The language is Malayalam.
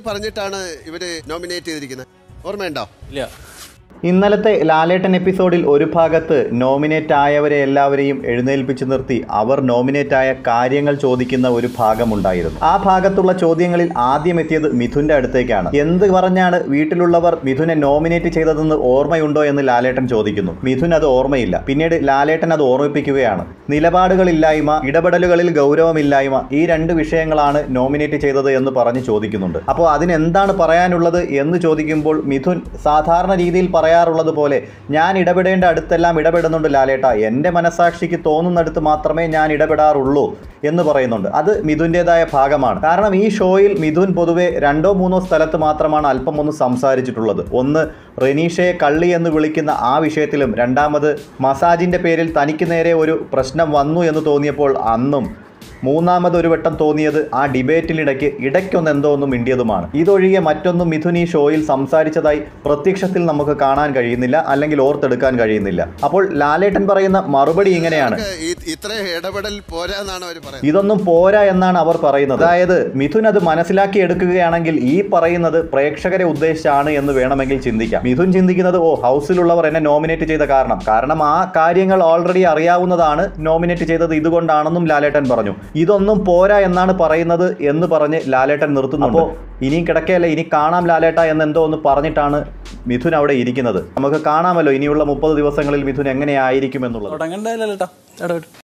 പറഞ്ഞിട്ടാണ് ഇവര് നോമിനേറ്റ് ചെയ്തിരിക്കുന്നത്? ഓർമ്മയുണ്ടോ? ഇല്ല. ഇന്നലത്തെ ലാലേട്ടൻ എപ്പിസോഡിൽ ഒരു ഭാഗത്ത് നോമിനേറ്റ് ആയവരെ എല്ലാവരെയും എഴുന്നേൽപ്പിച്ചു നിർത്തി അവർ നോമിനേറ്റ് ആയ കാര്യങ്ങൾ ചോദിക്കുന്ന ഒരു ഭാഗമുണ്ടായിരുന്നു. ആ ഭാഗത്തുള്ള ചോദ്യങ്ങളിൽ ആദ്യം എത്തിയത് മിഥുന്റെ അടുത്തേക്കാണ്. എന്ത് പറഞ്ഞാണ് വീട്ടിലുള്ളവർ മിഥുനെ നോമിനേറ്റ് ചെയ്തതെന്ന് ഓർമ്മയുണ്ടോ എന്ന് ലാലേട്ടൻ ചോദിക്കുന്നു. മിഥുൻ അത് ഓർമ്മയില്ല. പിന്നീട് ലാലേട്ടൻ അത് ഓർമ്മിപ്പിക്കുകയാണ്. നിലപാടുകളില്ലായ്മ, ഇടപെടലുകളിൽ ഗൗരവമില്ലായ്മ, ഈ രണ്ട് വിഷയങ്ങളാണ് നോമിനേറ്റ് ചെയ്തത് എന്ന് പറഞ്ഞ് ചോദിക്കുന്നുണ്ട്. അപ്പോൾ അതിനെന്താണ് പറയാനുള്ളത് എന്ന് ചോദിക്കുമ്പോൾ മിഥുൻ സാധാരണ രീതിയിൽ പറയാറുള്ളത് പോലെ ഞാൻ ഇടപെടേണ്ട അടുത്തെല്ലാം ഇടപെടുന്നുണ്ട് ലാലേട്ട, എൻ്റെ മനസാക്ഷിക്ക് തോന്നുന്നിടത്ത് മാത്രമേ ഞാൻ ഇടപെടാറുള്ളൂ എന്ന് പറയുന്നുണ്ട്. അത് മിഥുൻ്റെതായ ഭാഗമാണ്. കാരണം ഈ ഷോയിൽ മിഥുൻ പൊതുവെ 2-3 സ്ഥലത്ത് മാത്രമാണ് അല്പം ഒന്ന് സംസാരിച്ചിട്ടുള്ളത്. ഒന്ന് റിനീഷയെ കള്ളി എന്ന് വിളിക്കുന്ന ആ വിഷയത്തിലും, രണ്ടാമത് മസാജിൻ്റെ പേരിൽ തനിക്ക് നേരെ ഒരു പ്രശ്നം വന്നു എന്ന് തോന്നിയപ്പോൾ അന്നും, മൂന്നാമതൊരു വട്ടം തോന്നിയത് ആ ഡിബേറ്റിനിടയ്ക്ക് ഇടയ്ക്കൊന്ന് എന്തോ ഒന്നും മിണ്ടിയതുമാണ്. ഇതൊഴികെ മറ്റൊന്നും മിഥുൻ ഈ ഷോയിൽ സംസാരിച്ചതായി പ്രത്യക്ഷത്തിൽ നമുക്ക് കാണാൻ കഴിയുന്നില്ല, അല്ലെങ്കിൽ ഓർത്തെടുക്കാൻ കഴിയുന്നില്ല. അപ്പോൾ ലാലേട്ടൻ പറയുന്ന മറുപടി ഇങ്ങനെയാണ്, ഇതൊന്നും പോരാ എന്നാണ് അവർ പറയുന്നത്. അതായത് മിഥുൻ അത് മനസ്സിലാക്കി എടുക്കുകയാണെങ്കിൽ ഈ പറയുന്നത് പ്രേക്ഷകരെ ഉദ്ദേശിച്ചാണ് എന്ന് വേണമെങ്കിൽ ചിന്തിക്കാം. മിഥുൻ ചിന്തിക്കുന്നത് ഹൗസിലുള്ളവർ എന്നെ നോമിനേറ്റ് ചെയ്ത കാരണം ആ കാര്യങ്ങൾ ഓൾറെഡി അറിയാവുന്നതാണ്, നോമിനേറ്റ് ചെയ്തത് ഇതുകൊണ്ടാണെന്നും ലാലേട്ടൻ പറഞ്ഞു. ഇതൊന്നും പോരാ എന്നാണ് പറയുന്നത് എന്ന് പറഞ്ഞ് ലാലേട്ടൻ നിർത്തുന്നുണ്ട്. അപ്പോൾ ഇനിയും കിടക്കയല്ല, ഇനി കാണാം ലാലേട്ട എന്നെന്തോ ഒന്ന് പറഞ്ഞിട്ടാണ് മിഥുൻ അവിടെ ഇരിക്കുന്നത്. നമുക്ക് കാണാമല്ലോ ഇനിയുള്ള 30 ദിവസങ്ങളിൽ മിഥുൻ എങ്ങനെയായിരിക്കും എന്നുള്ളത്.